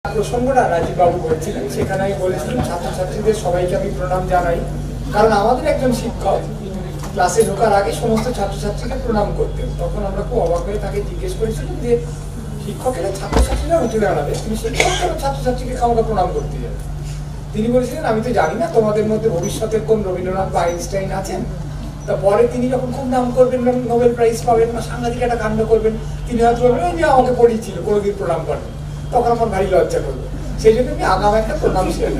প্রসঙ্গটা রাজীব বাবু বলছিলেন, সেখানে আমি বলেছিলাম ছাত্রছাত্রীদের সবাইকে আমি প্রণাম জানাই, কারণ আমাদের একজন শিক্ষক ক্লাসে ঢোকার আগে সমস্ত ছাত্রছাত্রীকে প্রণাম করতেন। তখন আমরা খুব অবাক হয়ে তাকে জিজ্ঞেস করেছিলাম যে শিক্ষকেরা ছাত্রছাত্রীরা উঠে দাঁড়াবে, তুমি শিক্ষক কেন ছাত্রছাত্রীকে আমাকে প্রণাম করতে যাবে? তিনি বলেছিলেন, আমি তো জানি না তোমাদের মধ্যে ভবিষ্যতের কোন রবীন্দ্রনাথ বা আইনস্টাইন আছেন। তারপরে তিনি যখন খুব নাম করবেন, নোবেল প্রাইজ পাবেন বা সাংঘাতিক একটা কাণ্ড করবেন, তিনি হয়তো বলবেন যে আমাকে পড়িয়েছিল, কোনোদিন প্রণাম করেন। তখন আমার ভারী লজ্জা করবে। সেই জন্য আমি আগাম একটা প্রণাম ছিলেন।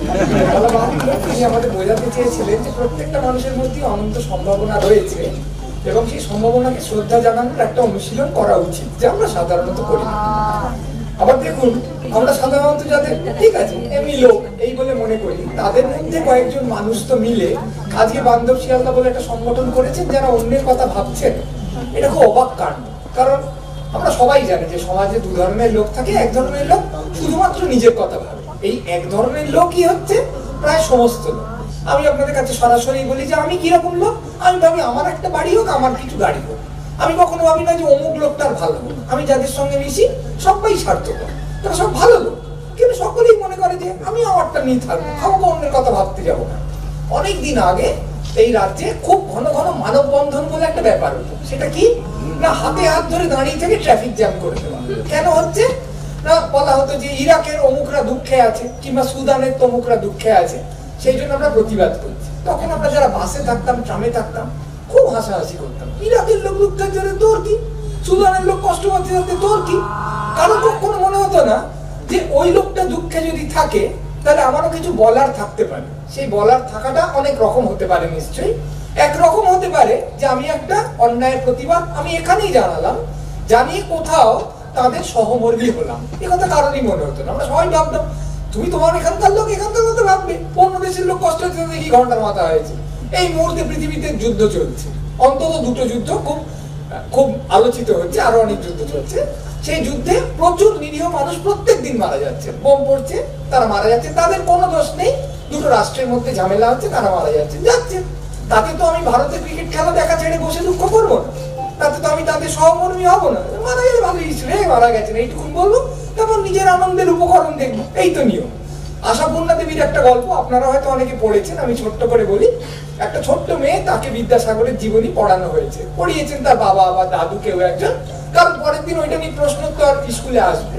তিনি আমাদের বোঝাতে চেয়েছিলেন যে প্রত্যেকটা মানুষের মধ্যে অনন্ত সম্ভাবনা রয়েছে এবং সেই সম্ভাবনাকে শ্রদ্ধা জানানোর একটা অনুশীলন করা উচিত, যা আমরা সাধারণত করি না। আবার দেখুন, আমরা সাধারণত যাদের ঠিক আছে এমনি লোক এই বলে মনে করি, তাদের মধ্যে কয়েকজন মানুষ তো মিলে আজকে বান্ধব শিয়ালদা বলে একটা সংগঠন করেছেন, যারা অন্যের কথা ভাবছেন। এটা খুব অবাক কাণ্ড, কারণ আমরা সবাই জানি যে সমাজে দু ধরনের লোক থাকে। এক ধরনের লোক শুধুমাত্র নিজের কথা ভাবে, এই এক ধরনের লোকই হচ্ছে প্রায় সমস্ত লোক। আমি আপনাদের কাছে সরাসরি বলি যে আমি কিরকম লোক। আমি ভাবি আমার একটা বাড়ি হোক, আমার কিছু গাড়ি হোক। আমি কখনো ভাবি না যে অমুক লোকটার ভালো হোক। আমি যাদের সঙ্গে মিশি সবাই স্বার্থপর, তারা সব ভালো লোক, কিন্তু সকলেই মনে করে যে আমি আমারটা নিয়ে থাকবো, আমাকে অন্যের কথা ভাবতে যাবো না। অনেকদিন আগে এই রাজ্যে খুব ঘন ঘন মানববন্ধন বলে একটা ব্যাপার হতো। সেটা কি না, হাতে হাত ধরে দাঁড়িয়ে থেকে ট্রাফিক জ্যাম করে দেওয়া। কেন হচ্ছে না, বলা হতো যে ইরাকের অমুকরা দুঃখে আছে কিংবা সুদানের তমুকরা দুঃখে আছে, সেই জন্য আমরা প্রতিবাদ করছি। তখন আমরা যারা বাসে থাকতাম, ট্রামে থাকতাম, খুব হাসাহাসি করতাম। ইরাকের লোক দুঃখের জন্য তোর কি, সুদানের লোক কষ্ট পাচ্ছে যাতে তোর কি। কারো কখনো মনে হতো না যে ওই লোকটা দুঃখে যদি থাকে তাহলে আমারও কিছু বলার থাকতে পারে। সেই বলার থাকাটা অনেক রকম হতে পারে। নিশ্চয়ই একরকম হতে পারে যে আমি একটা অন্যায়ের প্রতিবাদ আমি এখানেই জানালাম, জানিয়ে কোথাও তাদের সহমর্মী হলাম। এ কথা কারণই মনে হতো না। আমরা সবাই ভাবতাম তুমি তোমার এখানকার লোক, এখানকার মতো ভাববে, অন্য দেশের লোক কষ্ট হচ্ছে দেখি ঘন্টার মাথা হয়েছে। এই মুহূর্তে পৃথিবীতে যুদ্ধ চলছে, অন্তত দুটো যুদ্ধ খুব খুব আলোচিত হচ্ছে, আরো অনেক যুদ্ধ চলছে। সেই যুদ্ধে প্রচুর নিরীহ মানুষ প্রত্যেক দিন মারা যাচ্ছে, বোম পড়ছে, তারা মারা যাচ্ছে, তাদের কোনো দোষ নেই। দুটো রাষ্ট্রের মধ্যে ঝামেলা হচ্ছে, তারা মারা যাচ্ছে যাচ্ছে। তাতে তো আমি ভারতের ক্রিকেট খেলা দেখা ছেড়ে বসে দুঃখ করবো না, তাতে তো আমি তাদের সহকর্মী হবো না। মারা গেলে ভালো হিসেবে মারা গেছেন এইটুকুন বলবো, তারপর নিজের আনন্দের উপকরণ দেখবো, এই তো নিয়ম। আশাপূর্ণা দেবীর একটা গল্প আপনারা হয়তো অনেকে পড়েছেন, আমি ছোট্ট করে বলি। একটা ছোট্ট মেয়ে, তাকে বিদ্যাসাগরের জীবনী পড়ানো হয়েছে, পড়িয়েছেন তার বাবা বা দাদু কেউ একজন, কারণ পরের দিন ওইটা নিয়ে প্রশ্নোত্তর স্কুলে আসবে।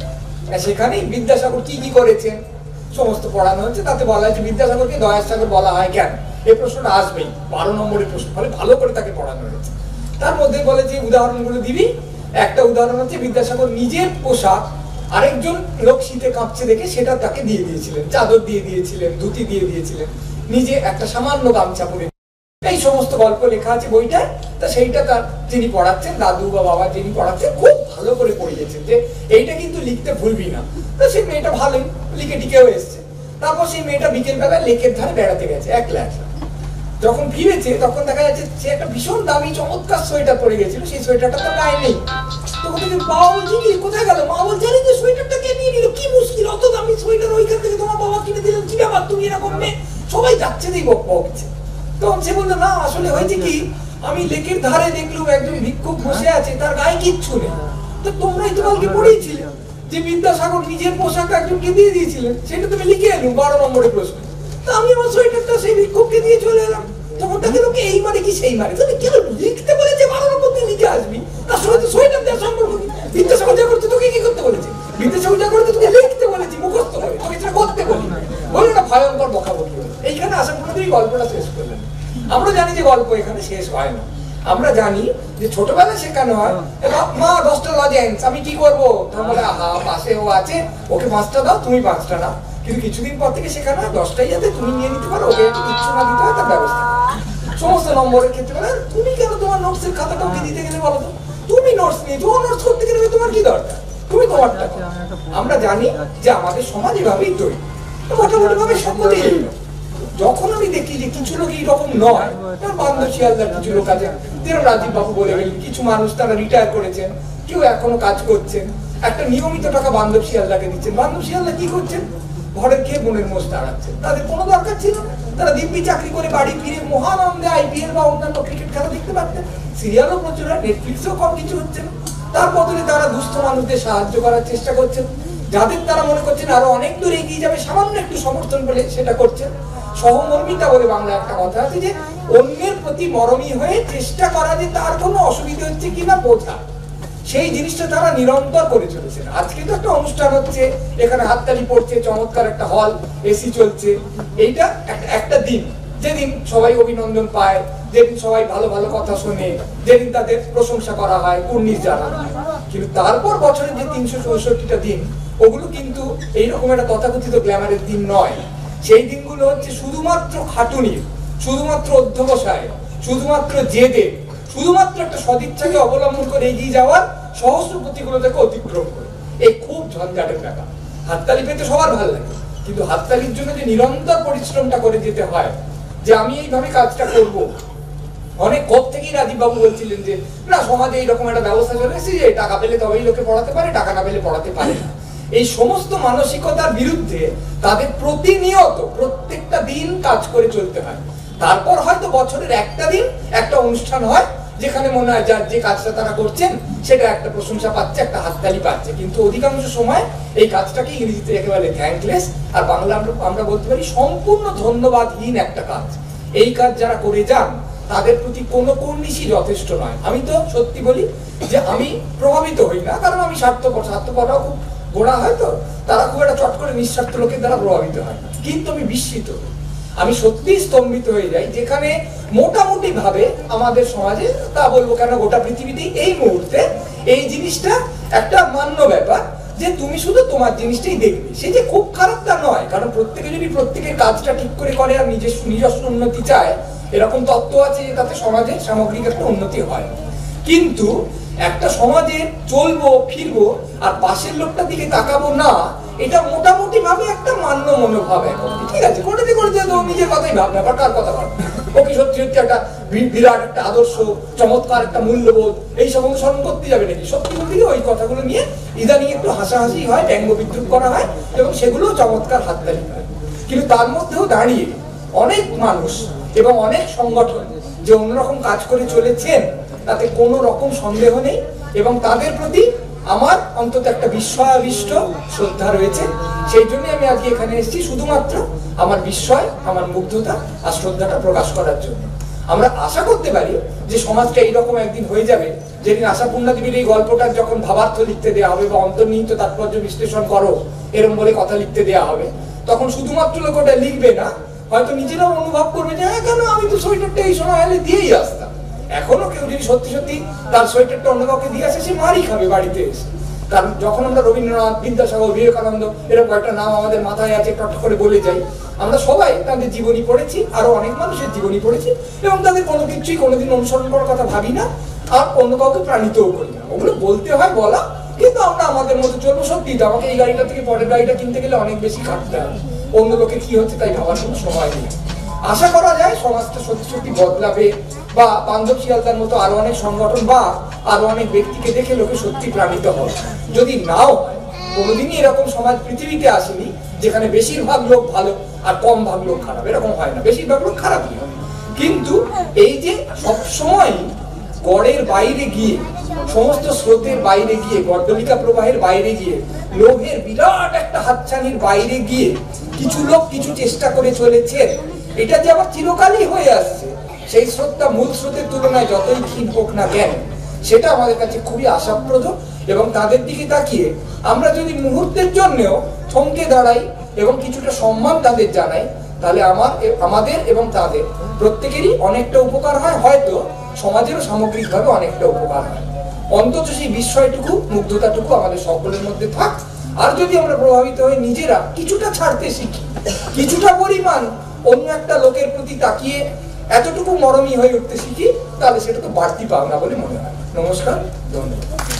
সেখানেই বিদ্যাসাগর কি কি করেছেন সমস্ত পড়ানো হচ্ছে। তাতে বলা হয়েছে বিদ্যাসাগরকে দয়াসাগর বলা হয় কেন, এই প্রশ্নটা আসবেই, 12 নম্বরের প্রশ্ন, ফলে ভালো করে তাকে পড়ানো হয়েছে। তার মধ্যে বলে যে উদাহরণগুলো দিবি। একটা উদাহরণ হচ্ছে বিদ্যাসাগর নিজের পোশাক আরেকজন লোক শীতে কাঁপছে দেখে সেটা তাকে দিয়ে দিয়েছিলেন, চাদর দিয়ে দিয়েছিলেন, ধুতি দিয়ে দিয়েছিলেন, নিজে একটা সামান্য গামছা পরে। এই সমস্ত গল্প লেখা আছে বইটায়। তা সেইটা তার যিনি পড়াচ্ছেন, দাদু বা বাবা যিনি পড়াচ্ছেন, খুব ভালো করে পড়িয়েছেন যে এইটা কিন্তু লিখতে ভুলবি না। তো সেই মেয়েটা ভালোই লিখে টিকেও এসছে। তারপর সেই মেয়েটা বিকেলবেলা লেকের ধারে বেড়াতে গেছে একলা একলা। যখন ফিরেছে তখন দেখা যাচ্ছে সে একটা ভীষণ দামি চমৎকার সোয়েটার পরে গেছিল, সেই সোয়েটারটা তো গায়ে নেই। তখন থেকে বাবা বলছে কি কোথায় গেল, মা বলছে আরে যে সোয়েটারটা কে নিয়ে নিল, কি মুশকিল, অত দামি সোয়েটার ওইখান থেকে তোমার বাবা কিনে দিলেন, কি ব্যাপার তুমি এরকম মেয়ে, সবাই যাচ্ছে দিয়ে বকছে। তখন সে বললো না আসলে হয়েছে কি, আমি লেকের ধারে দেখলাম একজন ভিক্ষুক বসে আছে, তার গায়ে কিচ্ছু নেই। তো তোমরাই তো কালকে পড়িয়েছিলে যে বিদ্যাসাগর নিজের পোশাক একজনকে দিয়ে দিয়েছিলেন, সেটা তুমি লিখে এলুম 12 নম্বরের প্রশ্ন। তা আমি আমার সোয়েটারটা সেই ভিক্ষুককে দিয়ে চলে এলাম। তখন তাকে লোকে এই মারে কি সেই মারে, তাহলে কেন লিখতে বলেছে 12 নম্বর দিয়ে লিখে আসবি, তার সঙ্গে তো সোয়েটার দেওয়ার সম্পর্ক কি? বিদ্যাসাগর যা করছে তোকে কি করতে বলেছে, বিদ্যাসাগর যা করছে তোকে লিখতে বলেছি, মুখস্থ করে, তোকে সেটা করতে বলি বলে না, ভয়ঙ্কর বকাবকি হলো। এইখানে আসার পরে এই গল্পটা শেষ করলেন। আমরা জানি যে গল্প এখানে শেষ হয় না। আমরা জানি যে ছোটবেলায় শেখানো হয় মা 10টা লজেন্স, আমি কি করবো, তাহলে আহা পাশে ও আছে, ওকে 5টা দাও, তুমি 5টা নাও। কিন্তু কিছুদিন পর থেকে শেখানো হয় 10টাই যাতে তুমি নিয়ে নিতে পারো, ওকে কিচ্ছু না দিতে হয় তার ব্যবস্থা। সমস্ত নম্বরের ক্ষেত্রে বলে তুমি কেন তোমার নোটসের খাতাটা ওকে দিতে গেলে বলো তো, তুমি নোটস নিয়েছো, ও নোটস করতে গেলে তোমার কি দরকার, তুমি তোমারটা। আমরা জানি যে আমাদের সমাজ এভাবেই তৈরি, মোটামুটি ভাবে সকলেই। যখন আমি দেখি যে কিছু লোক এইরকম নয়, বান্ধব শিয়ালদার কিছু লোক আছে, যেরকম রাজীব বাবু বলে গেলেন, কিছু মানুষ তারা রিটায়ার করেছেন, কেউ এখনো কাজ করছেন, একটা নিয়মিত টাকা বান্ধব শিয়ালদাকে দিচ্ছেন। বান্ধব শিয়ালদা কি করছেন, ঘরের খেয়ে বোনের মোষ দাঁড়াচ্ছেন, তাদের কোনো দরকার ছিল না। তারা দিব্যি চাকরি করে বাড়ি ফিরে মহানন্দে আইপিএল বা অন্যান্য ক্রিকেট খেলা দেখতে পারতেন। সিরিয়ালও প্রচুর হয়, নেটফ্লিক্সেও কম কিছু হচ্ছে না। তার বদলে তারা দুস্থ মানুষদের সাহায্য করার চেষ্টা করছেন। যাদের তারা মনে করছেন আরো অনেক দূর এগিয়ে যাবে, সামান্য একটু সমর্থন বলে সেটা করছেন। সহমর্মিতা বলে বাংলা একটা কথা আছে, যে অন্যের প্রতি মরমী হয়ে চেষ্টা করা যে তার কোনো অসুবিধা হচ্ছে কিনা বোঝা, সেই জিনিসটা তারা নিরন্তর করে চলেছেন। আজকে তো একটা অনুষ্ঠান হচ্ছে, এখানে হাততালি পড়ছে, চমৎকার একটা হল, এসি চলছে। এইটা একটা দিন, যেদিন সবাই অভিনন্দন পায়, যেদিন সবাই ভালো ভালো কথা শোনে, যেদিন তাদের প্রশংসা করা হয়, কুর্নিশ জানানো হয়। কিন্তু তারপর বছরের যে 364টা দিন, ওগুলো কিন্তু এইরকম একটা তথাকথিত গ্ল্যামারের দিন নয়। সেই দিনগুলো হচ্ছে শুধুমাত্র খাটুনির, শুধুমাত্র অধ্যবসায়, শুধুমাত্র জেদে, শুধুমাত্র একটা সদিচ্ছাকে অবলম্বন করে এগিয়ে যাওয়ার সহস্র প্রতিকূলতাকে অতিক্রম করে। এই খুব ঝঞ্ঝাটের ব্যাপার। হাততালি পেতে সবার ভালো লাগে, কিন্তু হাততালির জন্য যে নিরন্তর পরিশ্রমটা করে যেতে হয়, যে আমি এইভাবে কাজটা করব। অনেক কব থেকেই রাজীব বাবু বলছিলেন যে না, সমাজে এইরকম একটা ব্যবস্থা চলে এসেছে যে টাকা পেলে তবেই লোকে পড়াতে পারে, টাকা না পেলে পড়াতে পারে না। এই সমস্ত মানসিকতার বিরুদ্ধে তাদের প্রতিনিয়ত প্রত্যেকটা দিন কাজ করে চলতে হয়। তারপর হয়তো বছরের একটা দিন একটা অনুষ্ঠান হয়, যেখানে মনে হয় যে কাজটা তারা করছেন সেটা একটা প্রশংসা পাচ্ছে, একটা হাততালি পাচ্ছে। কিন্তু অধিকাংশ সময় এই কাজটাকে ইংরেজিতে একেবারে থ্যাঙ্কলেস, আর বাংলা আমরা বলতে পারি সম্পূর্ণ ধন্যবাদহীন একটা কাজ। এই কাজ যারা করে যান তাদের প্রতি কোনো কুর্নিশই যথেষ্ট নয়। আমি তো সত্যি বলি যে আমি প্রভাবিত হই না, কারণ আমি স্বার্থপররাও খুব গোড়া হয়, তো তারা খুব একটা চট করে নিঃস্বার্থ লোকের দ্বারা প্রভাবিত হয় না। কিন্তু আমি বিস্মিত, আমি সত্যি স্তম্ভিত হয়ে যাই, যেখানে মোটামুটি ভাবে আমাদের সমাজে, তা বলবো কেন গোটা পৃথিবীতেই এই মুহূর্তে এই জিনিসটা একটা মান্য ব্যাপার, যে তুমি শুধু তোমার জিনিসটাই দেখবে। সে যে খুব খারাপ তা নয়, কারণ প্রত্যেকে যদি প্রত্যেকের কাজটা ঠিক করে করে আর নিজস্ব উন্নতি চায়, এরকম তত্ত্ব আছে যে তাতে সমাজের সামগ্রিক একটা উন্নতি হয়। কিন্তু একটা সমাজে চলবো ফিরবো আর পাশের লোকটার দিকে তাকাবো না, এটা মোটামুটি ভাবে একটা মান্য মনোভাব। এখন ঠিক আছে, করতে করতে তো নিজের কথাই ভাব, ব্যাপার কার কথা ভাব, ওকে সত্যি সত্যি একটা বিরাট একটা আদর্শ, চমৎকার একটা মূল্যবোধ এইসব অনুসরণ করতে যাবে নাকি? সত্যি বলতে ওই কথাগুলো নিয়ে ইদানিং একটু হাসাহাসি হয়, ব্যঙ্গ বিদ্রুপ করা হয়, এবং সেগুলো চমৎকার হাততালি হয়। কিন্তু তার মধ্যেও দাঁড়িয়ে অনেক মানুষ এবং অনেক সংগঠন যে অন্যরকম কাজ করে চলেছেন, তাতে কোনো রকম সন্দেহ নেই, এবং তাদের প্রতি আমার অন্তত একটা বিস্ময়াবিষ্ট শ্রদ্ধা রয়েছে। সেই জন্য আমি আজকে এখানে এসেছি, শুধুমাত্র আমার বিস্ময়, আমার মুগ্ধতা আর শ্রদ্ধাটা প্রকাশ করার জন্য। আমরা আশা করতে পারি যে সমাজটা এইরকম একদিন হয়ে যাবে, যেদিন আশাপূর্ণা দেবীর এই গল্পটার যখন ভাবার্থ লিখতে দেওয়া হবে বা অন্তর্নিহিত তাৎপর্য বিশ্লেষণ করো এরকম বলে কথা লিখতে দেওয়া হবে, তখন শুধুমাত্র লোক ওটা লিখবে না, হয়তো নিজেরাও অনুভব করবে যে হ্যাঁ, কেন আমি তো সোয়েটারটা এই সময় এলে দিয়েই আসতাম। এখনো কেউ যদি সত্যি সত্যি তার সোয়েটারটা অন্য কাউকে দিয়ে আসে, সে মারই খাবে বাড়িতে এসে। কারণ যখন আমরা রবীন্দ্রনাথ, বিদ্যাসাগর, বিবেকানন্দ এরকম একটা নাম আমাদের মাথায় আছে, টট করে বলে যাই, আমরা সবাই তাদের জীবনী পড়েছি, আরো অনেক মানুষের জীবনী পড়েছি, এবং তাদের কোনো কিছুই কোনোদিন অনুসরণ করার কথা ভাবি না, আর অন্য কাউকে প্রাণিতও করি না। ওগুলো বলতে হয় বলা, কিন্তু আমরা আমাদের মতো চলবো। সত্যি তো আমাকে এই গাড়িটা থেকে পরের গাড়িটা কিনতে গেলে অনেক বেশি খাটতে হবে, অন্য লোকে কি হচ্ছে তাই ভাবার কোনো সময় নেই। আশা করা যায় সমাজটা সত্যি সত্যি বদলাবে, বা বান্ধব শিয়ালদার মতো আরো অনেক সংগঠন বা আরো অনেক ব্যক্তিকে দেখে লোকে সত্যি প্রাণিত হয়। যদি নাও হয়, কোনোদিনই এরকম সমাজ পৃথিবীতে আসেনি যেখানে বেশিরভাগ লোক ভালো আর কম ভাগ লোক খারাপ, এরকম হয় না, বেশিরভাগ লোক খারাপই হয়। কিন্তু এই যে সবসময় গড়ের বাইরে গিয়ে, সমস্ত স্রোতের বাইরে গিয়ে, গর্দলিকা প্রবাহের বাইরে গিয়ে, লোভের বিরাট একটা হাতছানির বাইরে গিয়ে কিছু লোক কিছু চেষ্টা করে চলেছে, এটা যে আবার চিরকালই হয়ে আসছে, সেই স্রোতটা মূল স্রোতের তুলনায় যতই ক্ষীণ হোক না কেন, সেটা আমাদের কাছে খুবই আশাপ্রদ। এবং তাদের দিকে তাকিয়ে আমরা যদি মুহূর্তের জন্যও থমকে দাঁড়াই এবং কিছুটা সম্মান তাদের জানাই, তাহলে আমাদের এবং তাদের প্রত্যেকেরই অনেকটা উপকার হয়, হয়তো সমাজেরও সামগ্রিকভাবে অনেকটা উপকার হয়। অন্তত সেই বিস্ময়টুকু, মুগ্ধতাটুকু আমাদের সকলের মধ্যে থাক। আর যদি আমরা প্রভাবিত হয়ে নিজেরা কিছুটা ছাড়তে শিখি, কিছুটা পরিমাণ অন্য একটা লোকের প্রতি তাকিয়ে এতটুকু মরমী হয়ে উঠতে শিখি, তাহলে সেটা তো বাড়তি পাওনা বলে মনে হয়। নমস্কার, ধন্যবাদ।